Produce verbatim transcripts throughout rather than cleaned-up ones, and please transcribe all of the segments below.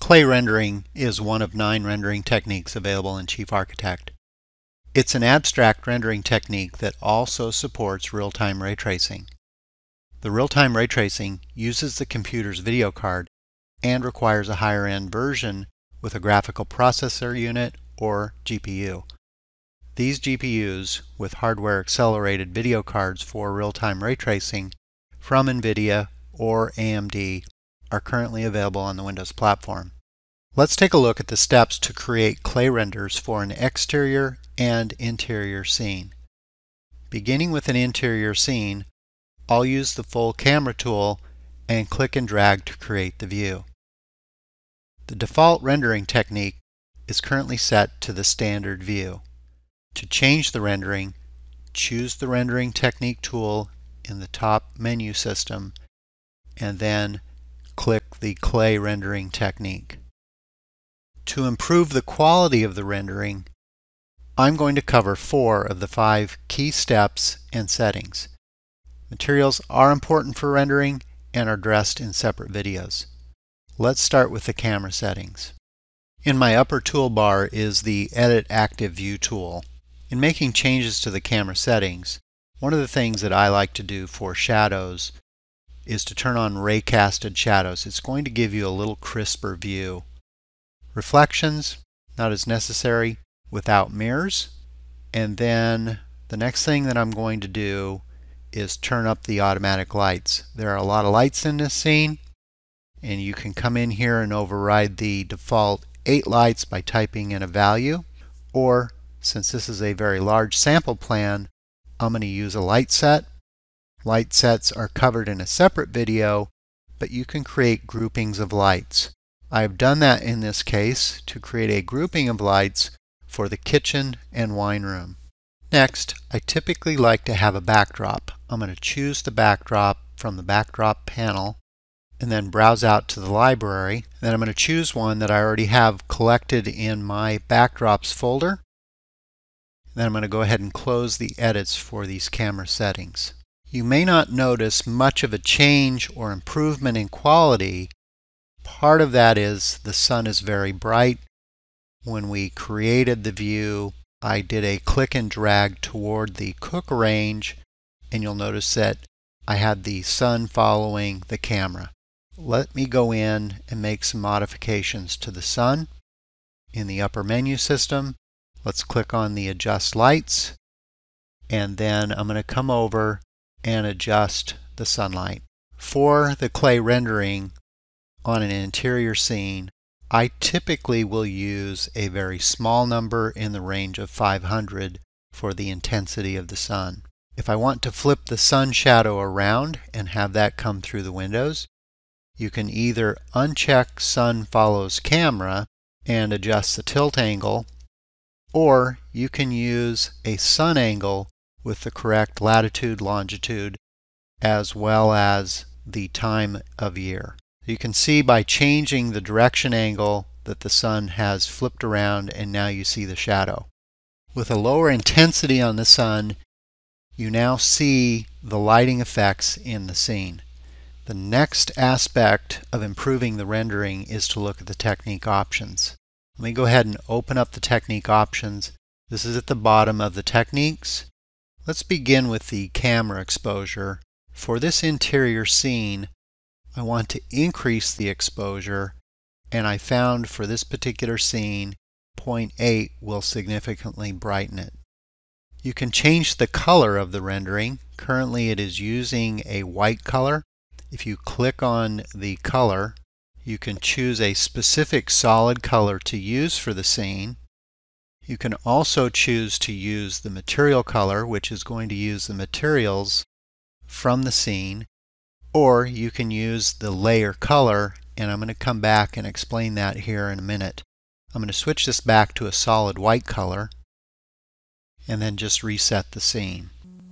Clay rendering is one of nine rendering techniques available in Chief Architect. It's an abstract rendering technique that also supports real-time ray tracing. The real-time ray tracing uses the computer's video card and requires a higher-end version with a graphical processor unit or G P U. These G P Us with hardware-accelerated video cards for real-time ray tracing from NVIDIA or A M D are currently available on the Windows platform. Let's take a look at the steps to create clay renders for an exterior and interior scene. Beginning with an interior scene, I'll use the full camera tool and click and drag to create the view. The default rendering technique is currently set to the standard view. To change the rendering, choose the rendering technique tool in the top menu system and then click the clay rendering technique. To improve the quality of the rendering, I'm going to cover four of the five key steps and settings. Materials are important for rendering and are addressed in separate videos. Let's start with the camera settings. In my upper toolbar is the Edit Active View tool. In making changes to the camera settings, one of the things that I like to do for shadows is to turn on ray-casted shadows. It's going to give you a little crisper view. Reflections, not as necessary without mirrors. And then the next thing that I'm going to do is turn up the automatic lights. There are a lot of lights in this scene, and you can come in here and override the default eight lights by typing in a value, or since this is a very large sample plan, I'm going to use a light set. Light sets are covered in a separate video, but you can create groupings of lights. I've done that in this case to create a grouping of lights for the kitchen and wine room. Next, I typically like to have a backdrop. I'm going to choose the backdrop from the backdrop panel and then browse out to the library. Then I'm going to choose one that I already have collected in my backdrops folder. Then I'm going to go ahead and close the edits for these camera settings. You may not notice much of a change or improvement in quality. Part of that is the sun is very bright. When we created the view, I did a click and drag toward the cook range, and you'll notice that I had the sun following the camera. Let me go in and make some modifications to the sun. In the upper menu system, let's click on the Adjust Lights, and then I'm going to come over and adjust the sunlight. For the clay rendering on an interior scene, I typically will use a very small number in the range of five hundred for the intensity of the sun. If I want to flip the sun shadow around and have that come through the windows, you can either uncheck Sun Follows Camera and adjust the tilt angle, or you can use a sun angle with the correct latitude, longitude, as well as the time of year. You can see by changing the direction angle that the sun has flipped around and now you see the shadow. With a lower intensity on the sun, you now see the lighting effects in the scene. The next aspect of improving the rendering is to look at the technique options. Let me go ahead and open up the technique options. This is at the bottom of the techniques. Let's begin with the camera exposure. For this interior scene, I want to increase the exposure, and I found for this particular scene, zero point eight will significantly brighten it. You can change the color of the rendering. Currently it is using a white color. If you click on the color, you can choose a specific solid color to use for the scene. You can also choose to use the material color, which is going to use the materials from the scene, or you can use the layer color, and I'm going to come back and explain that here in a minute. I'm going to switch this back to a solid white color and then just reset the scene.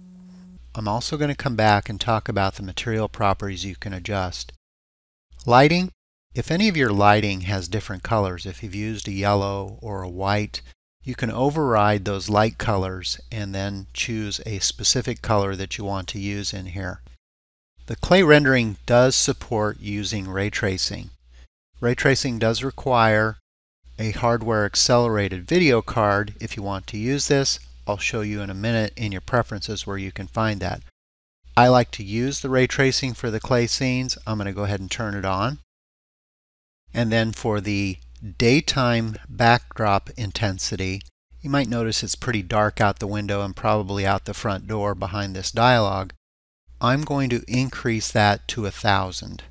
I'm also going to come back and talk about the material properties you can adjust. Lighting. If any of your lighting has different colors, if you've used a yellow or a white, you can override those light colors and then choose a specific color that you want to use in here. The clay rendering does support using ray tracing. ray tracing does require a hardware accelerated video card if you want to use this. I'll show you in a minute in your preferences where you can find that. I like to use the ray tracing for the clay scenes. I'm going to go ahead and turn it on. And then for the daytime backdrop intensity, you might notice it's pretty dark out the window and probably out the front door behind this dialogue. I'm going to increase that to a thousand.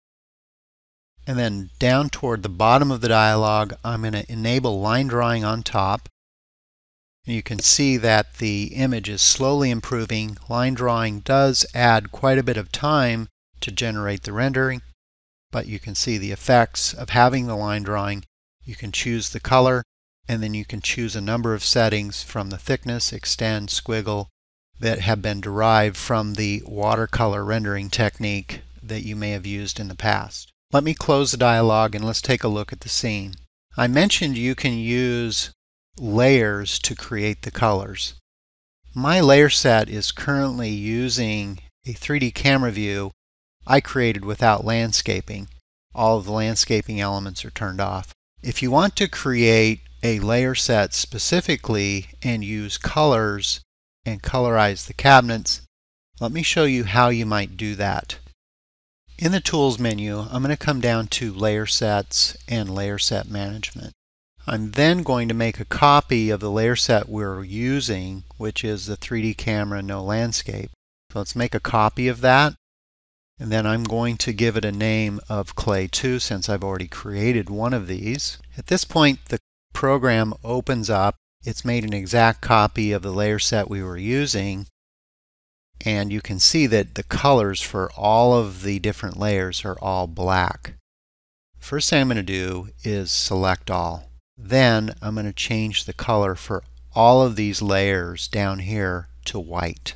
And then down toward the bottom of the dialogue, I'm going to enable line drawing on top. And you can see that the image is slowly improving. Line drawing does add quite a bit of time to generate the rendering, but you can see the effects of having the line drawing. You can choose the color, and then you can choose a number of settings from the thickness, extend, squiggle that have been derived from the watercolor rendering technique that you may have used in the past. Let me close the dialogue and let's take a look at the scene. I mentioned you can use layers to create the colors. My layer set is currently using a three D camera view I created without landscaping. All of the landscaping elements are turned off. If you want to create a layer set specifically and use colors and colorize the cabinets, let me show you how you might do that. In the Tools menu, I'm going to come down to Layer Sets and Layer Set Management. I'm then going to make a copy of the layer set we're using, which is the three D camera no landscape. So let's make a copy of that. And then I'm going to give it a name of Clay two since I've already created one of these. At this point, the program opens up. It's made an exact copy of the layer set we were using. And you can see that the colors for all of the different layers are all black. First thing I'm going to do is select all. Then I'm going to change the color for all of these layers down here to white.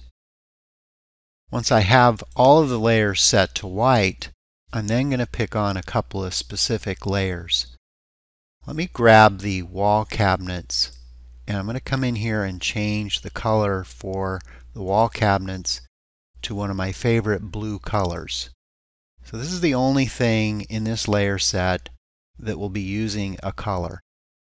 Once I have all of the layers set to white, I'm then going to pick on a couple of specific layers. Let me grab the wall cabinets, and I'm going to come in here and change the color for the wall cabinets to one of my favorite blue colors. So this is the only thing in this layer set that will be using a color.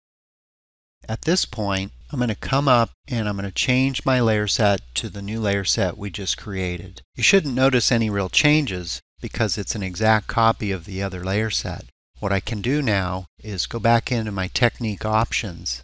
At this point, I'm going to come up and I'm going to change my layer set to the new layer set we just created. You shouldn't notice any real changes because it's an exact copy of the other layer set. What I can do now is go back into my technique options,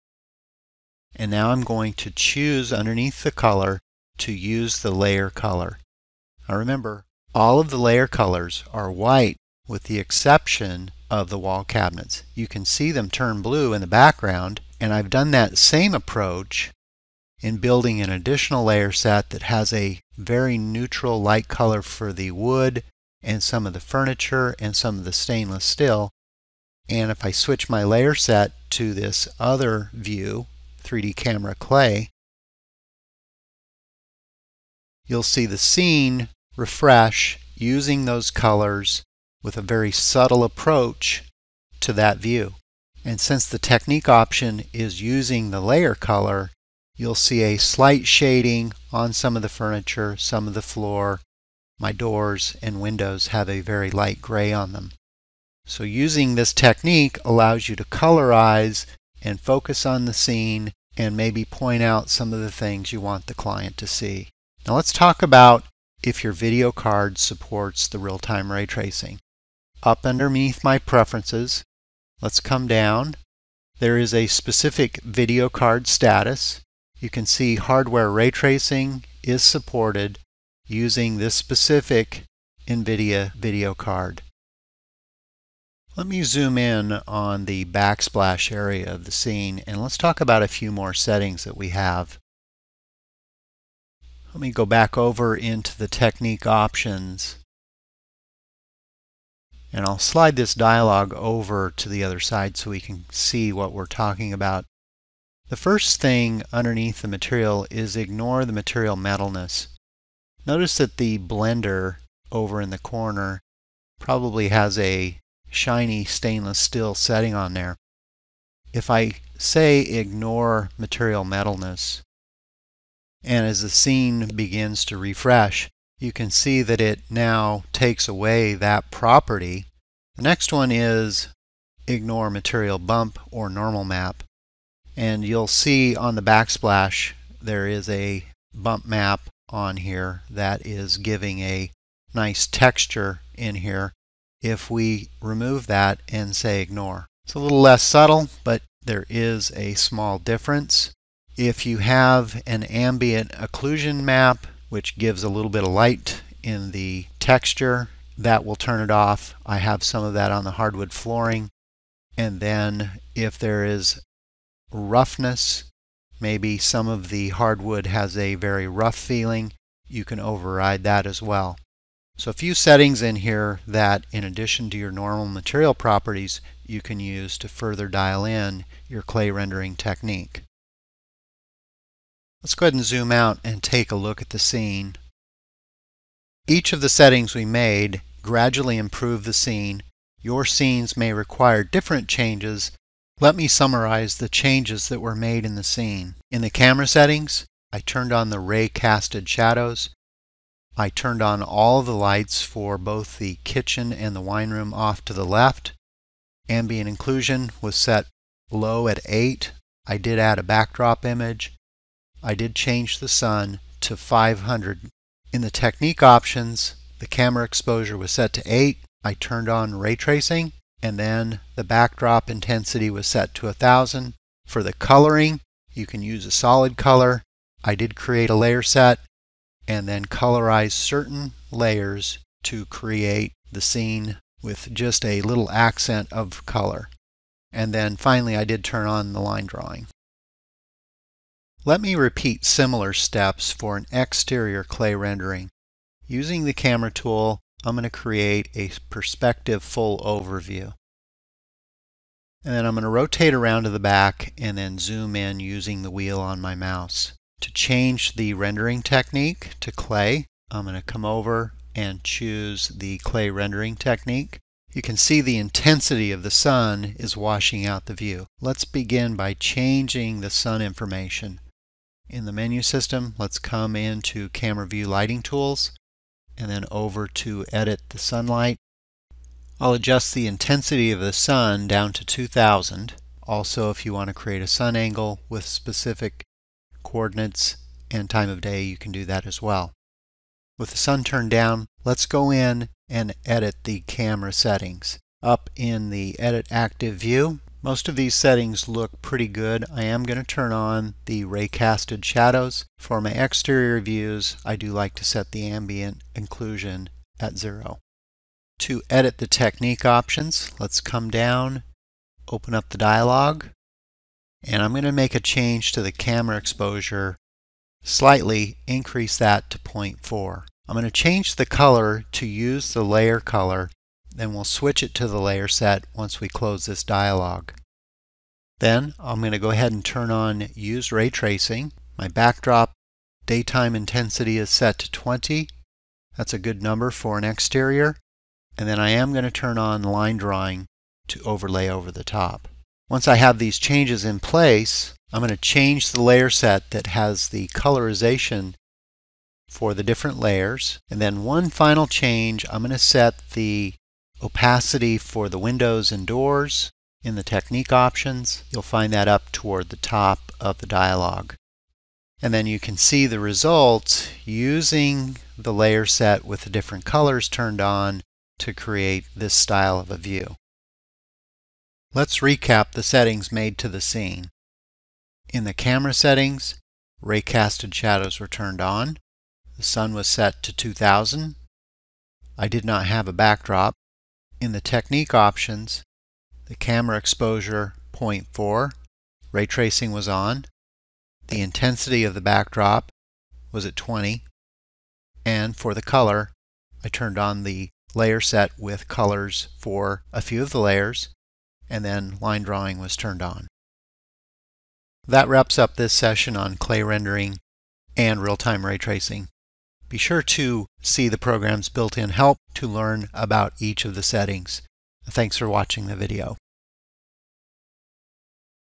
and now I'm going to choose underneath the color to use the layer color. Now remember, all of the layer colors are white with the exception of the wall cabinets. You can see them turn blue in the background, and I've done that same approach in building an additional layer set that has a very neutral light color for the wood and some of the furniture and some of the stainless steel. And if I switch my layer set to this other view, three D camera clay, you'll see the scene refresh using those colors with a very subtle approach to that view. And since the technique option is using the layer color, you'll see a slight shading on some of the furniture, some of the floor. My doors and windows have a very light gray on them. So using this technique allows you to colorize and focus on the scene and maybe point out some of the things you want the client to see. Now let's talk about if your video card supports the real-time ray tracing. Up underneath my preferences, let's come down. There is a specific video card status. You can see hardware ray tracing is supported using this specific NVIDIA video card. Let me zoom in on the backsplash area of the scene and let's talk about a few more settings that we have. Let me go back over into the technique options, and I'll slide this dialog over to the other side so we can see what we're talking about. The first thing underneath the material is ignore the material metalness. Notice that the blender over in the corner probably has a shiny stainless steel setting on there. If I say ignore material metalness, and as the scene begins to refresh, you can see that it now takes away that property The next one is ignore material bump or normal map. And you'll see on the backsplash there is a bump map on here that is giving a nice texture in here. If we remove that and say ignore, it's a little less subtle, but there is a small difference. If you have an ambient occlusion map, which gives a little bit of light in the texture, that will turn it off. I have some of that on the hardwood flooring. And then if there is roughness, maybe some of the hardwood has a very rough feeling, you can override that as well. So a few settings in here that, in addition to your normal material properties, you can use to further dial in your clay rendering technique. Let's go ahead and zoom out and take a look at the scene. Each of the settings we made gradually improve the scene. Your scenes may require different changes. Let me summarize the changes that were made in the scene. In the camera settings, I turned on the ray casted shadows. I turned on all the lights for both the kitchen and the wine room off to the left. Ambient inclusion was set low at eight. I did add a backdrop image. I did change the sun to five hundred. In the technique options, the camera exposure was set to eight. I turned on ray tracing, and then the backdrop intensity was set to one thousand. For the coloring, you can use a solid color. I did create a layer set and then colorize certain layers to create the scene with just a little accent of color. And then finally I did turn on the line drawing. Let me repeat similar steps for an exterior clay rendering. Using the camera tool, I'm going to create a perspective full overview. And then I'm going to rotate around to the back and then zoom in using the wheel on my mouse. To change the rendering technique to clay, I'm going to come over and choose the clay rendering technique. You can see the intensity of the sun is washing out the view. Let's begin by changing the sun information. In the menu system, let's come into Camera View Lighting Tools and then over to Edit the Sunlight. I'll adjust the intensity of the sun down to two thousand. Also, if you want to create a sun angle with specific coordinates and time of day, you can do that as well. With the sun turned down, let's go in and edit the camera settings. Up in the Edit Active View, most of these settings look pretty good. I am going to turn on the ray casted shadows. For my exterior views, I do like to set the ambient inclusion at zero. To edit the technique options, let's come down, open up the dialog, and I'm going to make a change to the camera exposure, slightly increase that to zero point four. I'm going to change the color to use the layer color, then we'll switch it to the layer set once we close this dialog. Then I'm going to go ahead and turn on Use Ray Tracing. My backdrop daytime intensity is set to twenty. That's a good number for an exterior. And then I am going to turn on line drawing to overlay over the top. Once I have these changes in place, I'm going to change the layer set that has the colorization for the different layers. And then one final change, I'm going to set the opacity for the windows and doors in the technique options. You'll find that up toward the top of the dialog. And then you can see the results using the layer set with the different colors turned on to create this style of a view. Let's recap the settings made to the scene. In the camera settings, ray casted shadows were turned on. The sun was set to two thousand. I did not have a backdrop. In the technique options, the camera exposure zero point four, ray tracing was on. The intensity of the backdrop was at twenty. And for the color, I turned on the layer set with colors for a few of the layers, and then line drawing was turned on. That wraps up this session on clay rendering and real-time ray tracing. Be sure to see the program's built-in help to learn about each of the settings. Thanks for watching the video.